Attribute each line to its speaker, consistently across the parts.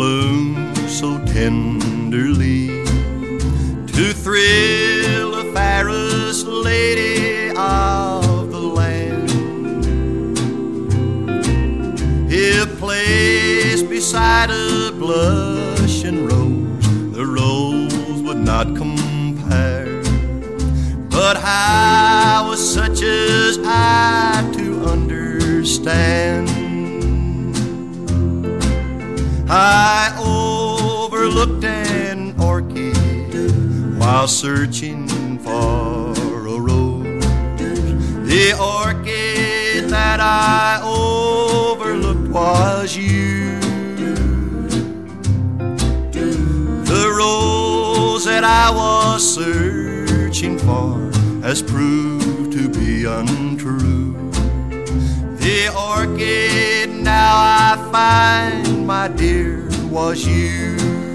Speaker 1: bloom so tenderly to thrill the fairest lady of the land. If placed beside a blushing rose, the rose would not compare. But how was such as I to understand? I overlooked an orchid while searching for a rose. The orchid that I overlooked was you. The rose that I was searching for has proved to be untrue. The orchid now I find, my dear, was you.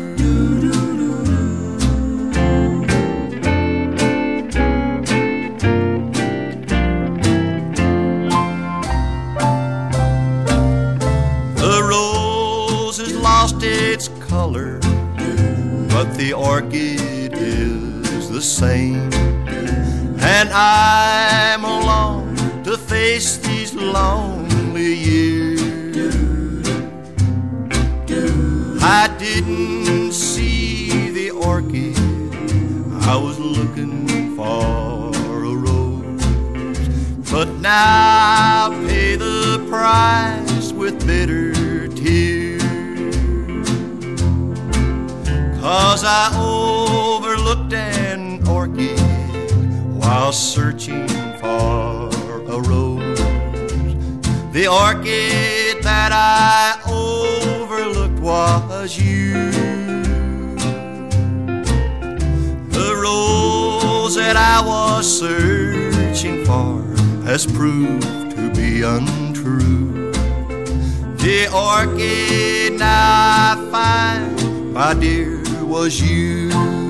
Speaker 1: The rose has lost its color, but the orchid is the same. And I'm alone to face these lonely years. I didn't see the orchid, I was looking for a rose. But now I'll pay the price with bitter tears, 'cause I overlooked an orchid while searching for a rose. The orchid that I overlooked was you. The rose that I was searching for has proved to be untrue. The orchid now I find, my dear, was you.